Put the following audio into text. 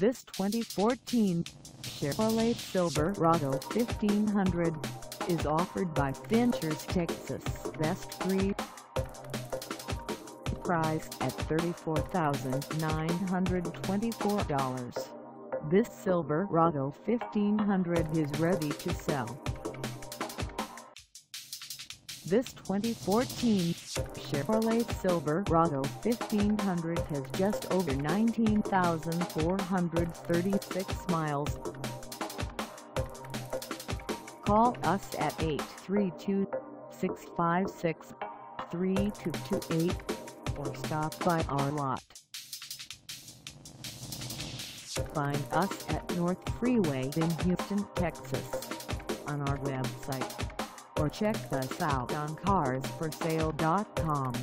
This 2014 Chevrolet Silverado 1500 is offered by Finchers Texas Best 3. Priced at $34,924. This Silverado 1500 is ready to sell. This 2014 Chevrolet Silverado 1500 has just over 19,436 miles. Call us at 832-656-3228 or stop by our lot. Find us at North Freeway in Houston, Texas, on our website, or check us out on carsforsale.com.